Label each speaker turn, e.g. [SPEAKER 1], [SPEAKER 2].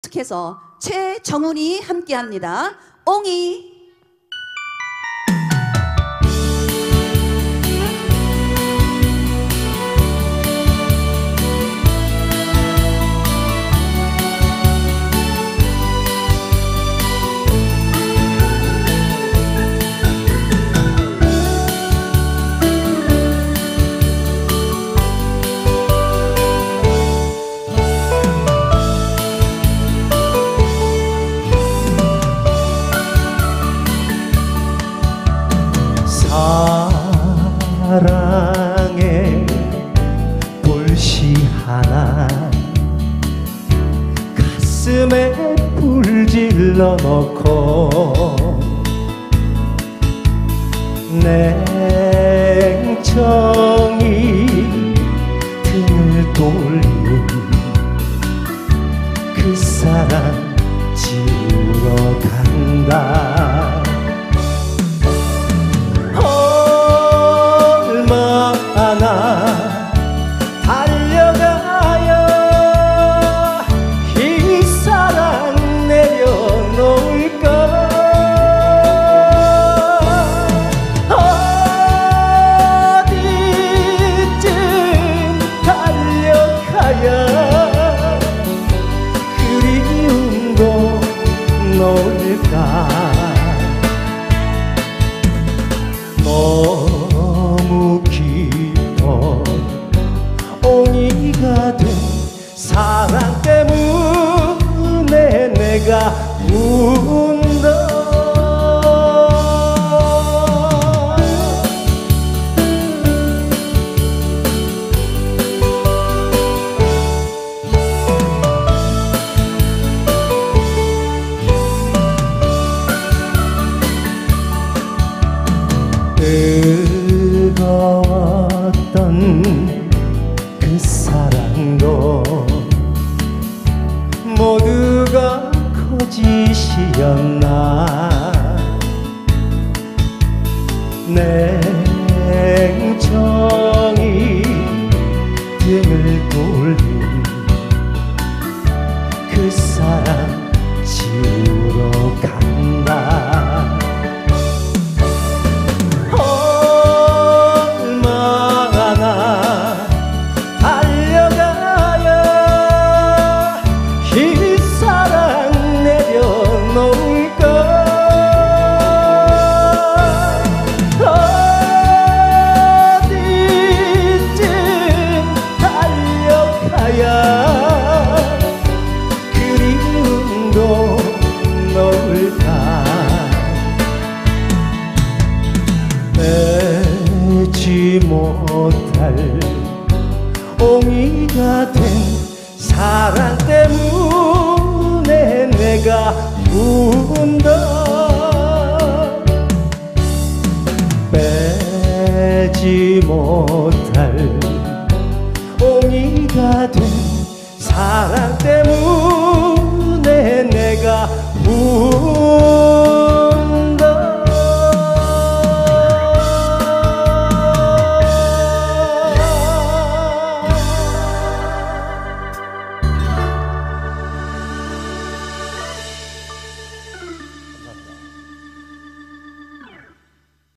[SPEAKER 1] 계속해서 최정훈이 함께합니다. 옹이.
[SPEAKER 2] 사랑의 불씨 하나 가슴에 불질러 넣고 냉정히 등을 돌린 그 사랑 지우러 간다. 달려가야 이 사랑 내려놓을까. 어디쯤 달려가야 그리움도 놓을까. 너무 깊어 옹이가 된 사랑 때문에 내가 운다. 뜨거웠던 그 사랑도 모두가 거짓이었나. 냉정히 등을 돌린 그 사랑 지우러 간다. 그리움도 놓을까. 빼지 못할 옹이가 된 사랑 때문에 내가 운다. 빼지 못할 옹이가 된 사랑 때문에